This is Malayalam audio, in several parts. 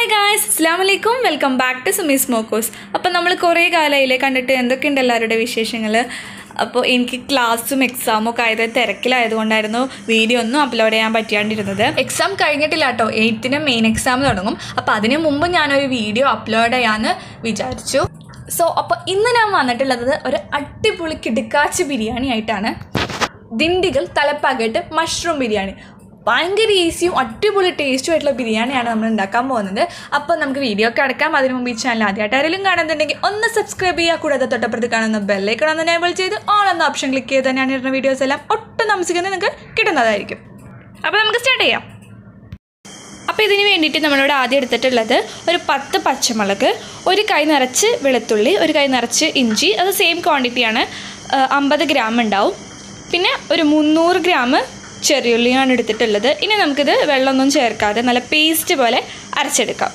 Hi guys, Assalamualaikum. Welcome back to Sumi Smokers. അപ്പോൾ നമ്മൾ കുറേ കാലമായില്ലേ കണ്ടിട്ട് എന്തൊക്കെയുണ്ട് എല്ലാവരുടെ വിശേഷങ്ങൾ. അപ്പോൾ എനിക്ക് ക്ലാസ്സും എക്സാമും ഒക്കെ ആയത് തിരക്കിലായതുകൊണ്ടായിരുന്നു വീഡിയോ ഒന്നും അപ്ലോഡ് ചെയ്യാൻ പറ്റാണ്ടിരുന്നത്. എക്സാം കഴിഞ്ഞിട്ടില്ല കേട്ടോ, 8ന് മെയിൻ എക്സാം തുടങ്ങും. അപ്പോൾ അതിന് മുമ്പ് ഞാനൊരു വീഡിയോ അപ്ലോഡ് ചെയ്യാമെന്ന് വിചാരിച്ചു. അപ്പോൾ ഇന്ന് ഞാൻ വന്നിട്ടുള്ളത് ഒരു അടിപൊളി കിടുക്കാച്ചി ബിരിയാണി ആയിട്ടാണ്. ദിണ്ടിഗൽ തലപ്പാക്കറ്റ് മഷ്റൂം ബിരിയാണി. ഭയങ്കര ഈസിയും അടിപൊളി ടേസ്റ്റും ആയിട്ടുള്ള ബിരിയാണിയാണ് നമ്മൾ ഉണ്ടാക്കാൻ പോകുന്നത്. അപ്പോൾ നമുക്ക് വീഡിയോ ഒക്കെ അടക്കാം. അതിന് മുമ്പ് ഈ ചാനൽ ആദ്യമായിട്ട് ആരെങ്കിലും കാണുന്നുണ്ടെങ്കിൽ ഒന്ന് സബ്സ്ക്രൈബ് ചെയ്യുക. കൂടാതെ തൊട്ടപ്പുറത്ത് കാണുന്ന ബെല്ലൈക്കൺ ഒന്ന് എനേബിൾ ചെയ്ത് ഓൾ എന്ന ഓപ്ഷൻ ക്ലിക്ക് ചെയ്ത് ഞാൻ ഇടുന്ന വീഡിയോസ് എല്ലാം ഒട്ടും താമസിക്കുന്നത് നിങ്ങൾക്ക് കിട്ടുന്നതായിരിക്കും. അപ്പോൾ നമുക്ക് സ്റ്റാർട്ട് ചെയ്യാം. അപ്പോൾ ഇതിന് വേണ്ടിയിട്ട് നമ്മളിവിടെ ആദ്യം എടുത്തിട്ടുള്ളത് ഒരു 10 പച്ചമുളക്, ഒരു കൈ നിറച്ച് വെളുത്തുള്ളി, ഒരു കൈ നിറച്ച് ഇഞ്ചി, അത് സെയിം ക്വാണ്ടിറ്റിയാണ്, 50 ഗ്രാം ഉണ്ടാവും. പിന്നെ ഒരു 300 ഗ്രാം ചെറിയുള്ളിയാണ് എടുത്തിട്ടുള്ളത്. ഇനി നമുക്കിത് വെള്ളമൊന്നും ചേർക്കാതെ നല്ല പേസ്റ്റ് പോലെ അരച്ചെടുക്കാം.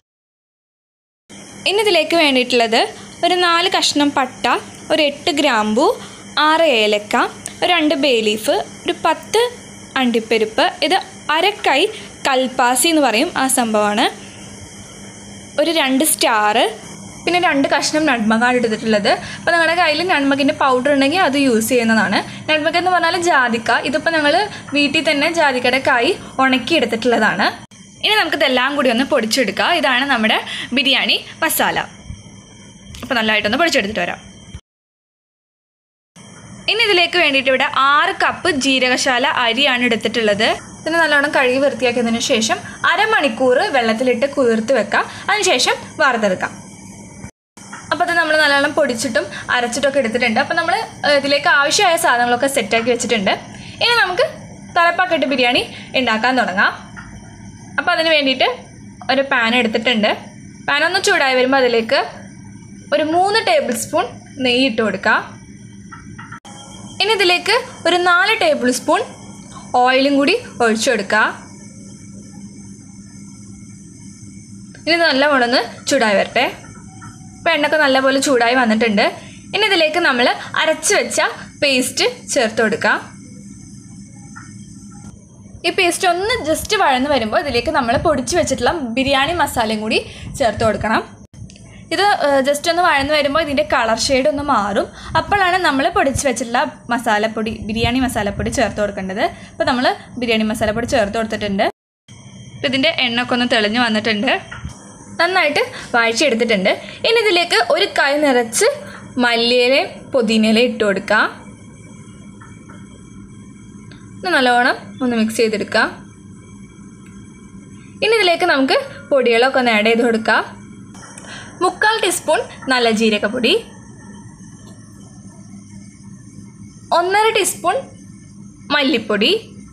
ഇനി ഇതിലേക്ക് വേണ്ടിയിട്ടുള്ളത് ഒരു 4 കഷ്ണം പട്ട, ഒരു 8 ഗ്രാമ്പൂ, 6 ഏലക്ക, ഒരു 2 ബേ ലീഫ്, ഒരു 10 അണ്ടിപ്പരിപ്പ്, ഇത് അരക്കൈ കൽപ്പാസി എന്ന് പറയും ആ സംഭവമാണ്, ഒരു 2 സ്റ്റാർ, പിന്നെ 2 കഷ്ണം നട്മകാണ് എടുത്തിട്ടുള്ളത്. അപ്പോൾ നിങ്ങളുടെ കയ്യിൽ നട്മകിൻ്റെ പൗഡർ ഉണ്ടെങ്കിൽ അത് യൂസ് ചെയ്യുന്നതാണ്. നട്മക് എന്ന് പറഞ്ഞാൽ ജാതിക്ക. ഇതിപ്പോൾ ഞങ്ങൾ വീട്ടിൽ തന്നെ ജാതിക്കയുടെ കായ് ഉണക്കി എടുത്തിട്ടുള്ളതാണ്. ഇനി നമുക്കിതെല്ലാം കൂടി ഒന്ന് പൊടിച്ചെടുക്കാം. ഇതാണ് നമ്മുടെ ബിരിയാണി മസാല. അപ്പോൾ നല്ലതായിട്ടൊന്ന് പൊടിച്ചെടുത്തിട്ട് വരാം. ഇനി ഇതിലേക്ക് വേണ്ടിയിട്ട് ഇവിടെ 6 കപ്പ് ജീരകശാല അരിയാണ് എടുത്തിട്ടുള്ളത്. ഇതിന് നല്ലോണം കഴുകി വൃത്തിയാക്കിയതിന് ശേഷം അരമണിക്കൂർ വെള്ളത്തിലിട്ട് കുതിർത്ത് വെക്കാം. അതിനുശേഷം വറുത്തെടുക്കാം. അപ്പോൾ അത് നമ്മൾ നല്ലോണം പൊടിച്ചിട്ടും അരച്ചിട്ടൊക്കെ എടുത്തിട്ടുണ്ട്. അപ്പോൾ നമ്മൾ ഇതിലേക്ക് ആവശ്യമായ സാധനങ്ങളൊക്കെ സെറ്റാക്കി വെച്ചിട്ടുണ്ട്. ഇനി നമുക്ക് തലപ്പാക്കറ്റ് ബിരിയാണി ഉണ്ടാക്കാൻ തുടങ്ങാം. അപ്പോൾ അതിന് വേണ്ടിയിട്ട് ഒരു പാൻ എടുത്തിട്ടുണ്ട്. പാൻ ഒന്ന് ചൂടായി വരുമ്പോൾ അതിലേക്ക് ഒരു 3 ടേബിൾ സ്പൂൺ നെയ്യ് ഇട്ട് കൊടുക്കാം. ഇനി ഇതിലേക്ക് ഒരു 4 ടേബിൾ സ്പൂൺ ഓയിലും കൂടി ഒഴിച്ചു കൊടുക്കുക. ഇനി നല്ലവണ്ണം ഒന്ന് ചൂടായി വരട്ടെ. ഇപ്പോൾ എണ്ണയൊക്കെ നല്ലപോലെ ചൂടായി വന്നിട്ടുണ്ട്. ഇനി ഇതിലേക്ക് നമ്മൾ അരച്ച് വെച്ച പേസ്റ്റ് ചേർത്ത് കൊടുക്കാം. ഈ പേസ്റ്റ് ഒന്ന് ജസ്റ്റ് വഴന്ന് വരുമ്പോൾ ഇതിലേക്ക് നമ്മൾ പൊടിച്ച് വെച്ചിട്ടുള്ള ബിരിയാണി മസാലയും കൂടി ചേർത്ത് കൊടുക്കണം. ഇത് ജസ്റ്റ് ഒന്ന് വഴന്ന് വരുമ്പോൾ ഇതിൻ്റെ കളർ ഷെയ്ഡ് ഒന്ന് മാറും. അപ്പോഴാണ് നമ്മൾ പൊടിച്ച് വെച്ചിട്ടുള്ള മസാലപ്പൊടി, ബിരിയാണി മസാലപ്പൊടി ചേർത്ത് കൊടുക്കേണ്ടത്. അപ്പോൾ നമ്മൾ ബിരിയാണി മസാലപ്പൊടി ചേർത്ത് കൊടുത്തിട്ടുണ്ട്. അപ്പോൾ ഇതിൻ്റെ എണ്ണയൊക്കെ ഒന്ന് തെളിഞ്ഞ് വന്നിട്ടുണ്ട്, നന്നായിട്ട് വഴച്ചെടുത്തിട്ടുണ്ട്. ഇനി ഇതിലേക്ക് ഒരു കൈ നിറച്ച് മല്ലിയിലയും പുതിനയിലയും ഇട്ട് കൊടുക്കാം. നല്ലോണം ഒന്ന് മിക്സ് ചെയ്തെടുക്കാം. ഇനി ഇതിലേക്ക് നമുക്ക് പൊടികളൊക്കെ ഒന്ന് ആഡ് ചെയ്ത് കൊടുക്കാം. 3/4 ടീസ്പൂൺ നല്ല ജീരകപ്പൊടി, 1/2 ടീസ്പൂൺ മല്ലിപ്പൊടി,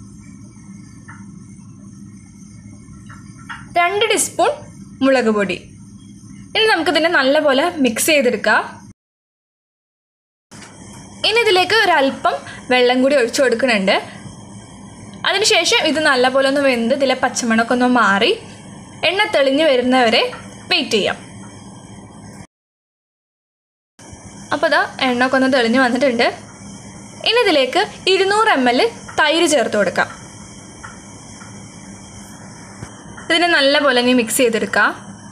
2 ടീസ്പൂൺ മുളക് പൊടി. ഇനി നമുക്കിതിനെ നല്ലപോലെ മിക്സ് ചെയ്തെടുക്കാം. ഇനി ഇതിലേക്ക് ഒരല്പം വെള്ളം കൂടി ഒഴിച്ചു കൊടുക്കുന്നുണ്ട്. അതിനുശേഷം ഇത് നല്ലപോലെ ഒന്ന് വെന്ത് ഇതിലെ പച്ചമണമൊക്കെ ഒന്ന് മാറി എണ്ണ തെളിഞ്ഞ് വരുന്നവരെ വെയിറ്റ് ചെയ്യാം. അപ്പോൾ ഇതാ എണ്ണയൊക്കെ ഒന്ന് തെളിഞ്ഞ് വന്നിട്ടുണ്ട്. ഇനി ഇതിലേക്ക് 200 ml തൈര് ചേർത്ത് കൊടുക്കാം. ഇതിനെ നല്ലപോലെ ഇനി മിക്സ് ചെയ്തെടുക്കാം.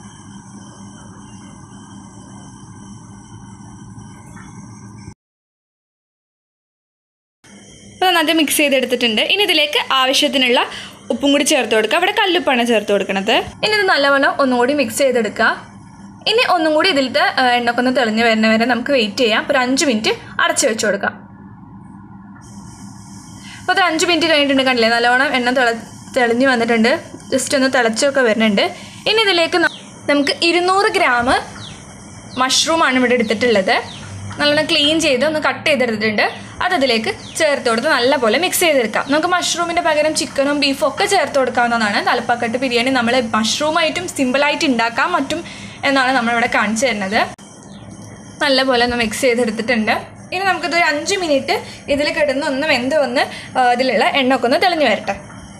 അപ്പോൾ നന്നായിട്ട് മിക്സ് ചെയ്തെടുത്തിട്ടുണ്ട്. ഇനി ഇതിലേക്ക് ആവശ്യത്തിനുള്ള ഉപ്പും കൂടി ചേർത്ത് കൊടുക്കുക. അവിടെ കല്ലുപ്പാണ് ചേർത്ത് കൊടുക്കുന്നത്. ഇനി ഇത് നല്ലപോലെ ഒന്നുകൂടി മിക്സ് ചെയ്തെടുക്കുക. ഇനി ഒന്നും കൂടി ഇതിലത്തെ എണ്ണയൊക്കെ ഒന്ന് തെളിഞ്ഞ് വരുന്നവരെ നമുക്ക് വെയിറ്റ് ചെയ്യാം. ഒരു 5 മിനിറ്റ് അടച്ചു വെച്ച് കൊടുക്കാം. അപ്പോൾ അത് 5 മിനിറ്റ് കഴിഞ്ഞിട്ടുണ്ട്. കണ്ടില്ലേ, നല്ലവണ്ണം എണ്ണ തെളിഞ്ഞ് വന്നിട്ടുണ്ട്. ജസ്റ്റ് ഒന്ന് തിളച്ചൊക്കെ വരുന്നുണ്ട്. ഇനി ഇതിലേക്ക് നമുക്ക് 200 ഗ്രാം മഷ്റൂമാണ് ഇവിടെ എടുത്തിട്ടുള്ളത്. നല്ലോണം ക്ലീൻ ചെയ്ത് ഒന്ന് കട്ട് ചെയ്തെടുത്തിട്ടുണ്ട്. അതിലേക്ക് ചേർത്ത് കൊടുത്ത് നല്ലപോലെ മിക്സ് ചെയ്തെടുക്കാം. നമുക്ക് മഷ്റൂമിൻ്റെ പകരം ചിക്കനും ബീഫും ഒക്കെ ചേർത്ത് കൊടുക്കാവുന്നതാണ്. തലപ്പാക്കട്ട് ബിരിയാണി നമ്മൾ മഷ്റൂമായിട്ടും സിമ്പിളായിട്ട് ഉണ്ടാക്കാൻ പറ്റും എന്നാണ് നമ്മളിവിടെ കാണിച്ചു തരുന്നത്. നല്ലപോലെ ഒന്ന് മിക്സ് ചെയ്തെടുത്തിട്ടുണ്ട്. ഇനി നമുക്കിത് 5 മിനിറ്റ് ഇതിൽ കിടന്ന് ഒന്ന് വെന്ത് വന്ന് ഇതിലുള്ള എണ്ണയൊക്കെ ഒന്ന് തെളിഞ്ഞ് വരട്ടെ.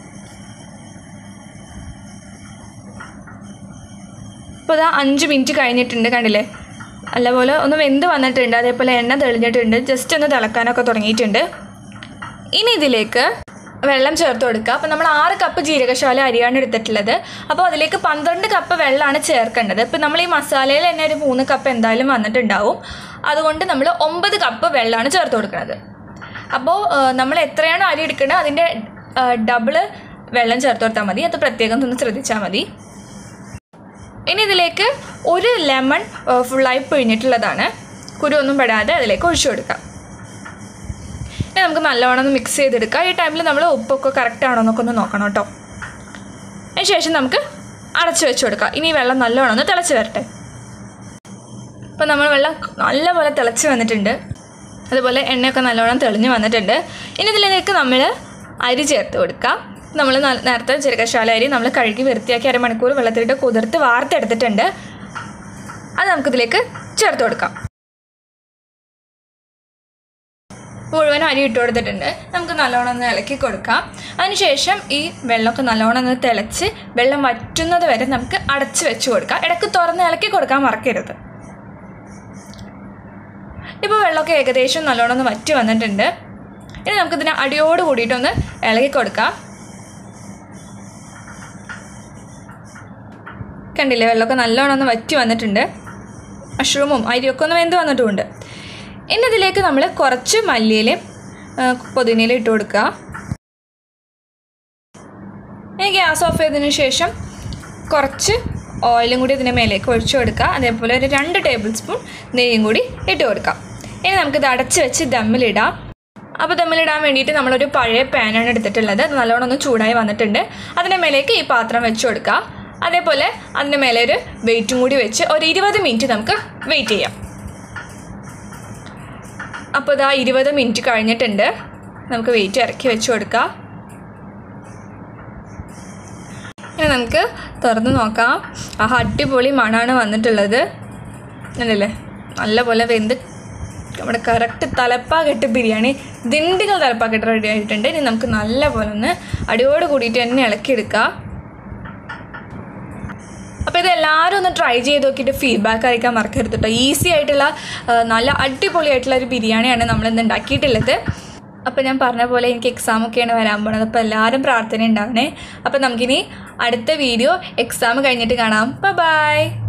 അപ്പോൾ ഇതാ 5 മിനിറ്റ് കഴിഞ്ഞിട്ടുണ്ട്. കണ്ടില്ലേ, നല്ലപോലെ ഒന്ന് വെന്ത് വന്നിട്ടുണ്ട്. അതേപോലെ എണ്ണ തെളിഞ്ഞിട്ടുണ്ട്. ജസ്റ്റ് ഒന്ന് തിളക്കാനൊക്കെ തുടങ്ങിയിട്ടുണ്ട്. ഇനി ഇതിലേക്ക് വെള്ളം ചേർത്ത് കൊടുക്കുക. അപ്പോൾ നമ്മൾ 6 കപ്പ് ജീരകശാല അരിയാണ് എടുത്തിട്ടുള്ളത്. അപ്പോൾ അതിലേക്ക് 12 കപ്പ് വെള്ളമാണ് ചേർക്കേണ്ടത്. ഇപ്പോൾ നമ്മൾ ഈ മസാലയിൽ തന്നെ ഒരു 3 കപ്പ് എന്തായാലും വന്നിട്ടുണ്ടാവും. അതുകൊണ്ട് നമ്മൾ 9 കപ്പ് വെള്ളമാണ് ചേർത്ത് കൊടുക്കുന്നത്. അപ്പോൾ നമ്മൾ എത്രയാണോ അരി എടുക്കുന്നത് അതിൻ്റെ ഡബിള് വെള്ളം ചേർത്ത് കൊടുത്താൽ മതി. അത് പ്രത്യേകം ഒന്ന് ശ്രദ്ധിച്ചാൽ മതി. ഇനി ഇതിലേക്ക് ഒരു ലെമൺ ഫുള്ളായി പിഴിഞ്ഞിട്ടുള്ളതാണ്, കുരുവൊന്നും പെടാതെ അതിലേക്ക് ഒഴിച്ചു കൊടുക്കാം. ഇനി നമുക്ക് നല്ലവണ്ണം ഒന്ന് മിക്സ് ചെയ്തെടുക്കാം. ഈ ടൈമിൽ നമ്മൾ ഉപ്പൊക്കെ കറക്റ്റ് ആണോ എന്നൊക്കെ ഒന്ന് നോക്കണം കേട്ടോ. അതിന് ശേഷം നമുക്ക് അടച്ചു വെച്ച് കൊടുക്കാം. ഇനി വെള്ളം നല്ലവണ്ണം ഒന്ന് തിളച്ച് വരട്ടെ. അപ്പോൾ നമ്മൾ വെള്ളം നല്ലപോലെ തിളച്ച് വന്നിട്ടുണ്ട്. അതുപോലെ എണ്ണയൊക്കെ നല്ലവണ്ണം തെളിഞ്ഞ് വന്നിട്ടുണ്ട്. ഇനി ഇതിലേക്ക് നമ്മൾ അരി ചേർത്ത് കൊടുക്കാം. നമ്മൾ നേരത്തെ ജീരകശാല അരി നമ്മൾ കഴുകി വൃത്തിയാക്കി അരമണിക്കൂർ വെള്ളത്തിലിട്ട് കുതിർത്ത് വാർത്തെടുത്തിട്ടുണ്ട്. അത് നമുക്കിതിലേക്ക് ചേർത്ത് കൊടുക്കാം. മുഴുവൻ അരി ഇട്ട് കൊടുത്തിട്ടുണ്ട്. നമുക്ക് നല്ലോണം ഒന്ന് ഇളക്കി കൊടുക്കാം. അതിനുശേഷം ഈ വെള്ളമൊക്കെ നല്ലോണം ഒന്ന് തിളച്ച് വെള്ളം വറ്റുന്നത് വരെ നമുക്ക് അടച്ച് വെച്ച് കൊടുക്കാം. ഇടയ്ക്ക് തുറന്ന് ഇളക്കി കൊടുക്കാൻ മറക്കരുത്. ഇപ്പോൾ വെള്ളമൊക്കെ ഏകദേശം നല്ലോണം ഒന്ന് വറ്റി വന്നിട്ടുണ്ട്. ഇനി നമുക്കിതിനെ അടിയോട് കൂടിയിട്ടൊന്ന് ഇളക്കി കൊടുക്കാം. കണ്ടില്ലേ, വെള്ളമൊക്കെ നല്ലോണം ഒന്ന് വറ്റി വന്നിട്ടുണ്ട്. മഷ്റൂമും അരിയൊക്കെ ഒന്ന് വെന്ത് വന്നിട്ടുമുണ്ട്. ഇനി ഇതിലേക്ക് നമ്മൾ കുറച്ച് മല്ലിയിലയും പുതിനയിലും ഇട്ട് കൊടുക്കുക. ഇനി ഗ്യാസ് ഓഫ് ചെയ്തതിന് ശേഷം കുറച്ച് ഓയിലും കൂടി ഇതിൻ്റെ മേലേക്ക് ഒഴിച്ചു കൊടുക്കുക. അതേപോലെ ഒരു 2 ടേബിൾ സ്പൂൺ നെയ്യും കൂടി ഇട്ട് കൊടുക്കാം. ഇനി നമുക്കിത് അടച്ച് വെച്ച് ദമ്മിലിടാം. അപ്പോൾ ദമ്മിലിടാൻ വേണ്ടിയിട്ട് നമ്മളൊരു പഴയ പാനാണ് എടുത്തിട്ടുള്ളത്. അത് നല്ലോണം ഒന്ന് ചൂടായി വന്നിട്ടുണ്ട്. അതിൻ്റെ മേലേക്ക് ഈ പാത്രം വെച്ച് കൊടുക്കുക. അതേപോലെ അതിൻ്റെ മേലെ ഒരു വെയിറ്റും കൂടി വെച്ച് ഒരു 20 മിനിറ്റ് നമുക്ക് വെയിറ്റ് ചെയ്യാം. അപ്പോൾ ഇതാ 20 മിനിറ്റ് കഴിഞ്ഞിട്ടുണ്ട്. നമുക്ക് വെയിറ്റ് ഇറക്കി വെച്ച് കൊടുക്കാം. ഇനി നമുക്ക് തുറന്ന് നോക്കാം. അടിപൊളി മണമാണ് വന്നിട്ടുള്ളത്. അല്ലല്ലേ, നല്ലപോലെ വെന്ത് നമ്മുടെ കറക്റ്റ് തലപ്പാക്കെട്ട് ബിരിയാണി, ദിണ്ടിഗൽ തലപ്പാക്കെട്ട് റെഡി ആയിട്ടുണ്ട്. ഇനി നമുക്ക് നല്ലപോലെ ഒന്ന് അടിയോട് കൂടിയിട്ട് തന്നെ ഇളക്കിയെടുക്കാം. അപ്പോൾ ഇതെല്ലാവരും ഒന്ന് ട്രൈ ചെയ്ത് നോക്കിയിട്ട് ഫീഡ്ബാക്ക് അറിയിക്കാൻ മറക്കരുത് കേട്ടോ. ഈസി ആയിട്ടുള്ള നല്ല അടിപൊളിയായിട്ടുള്ള ഒരു ബിരിയാണിയാണ് നമ്മളിന്ന് ഉണ്ടാക്കിയിട്ടുള്ളത്. അപ്പോൾ ഞാൻ പറഞ്ഞ പോലെ എനിക്ക് എക്സാമൊക്കെയാണ് വരാൻ പോകുന്നത്. അപ്പോൾ എല്ലാവരും പ്രാർത്ഥന ഉണ്ടാവണേ. അപ്പോൾ നമുക്കിനി അടുത്ത വീഡിയോ എക്സാം കഴിഞ്ഞിട്ട് കാണാം. ബൈ.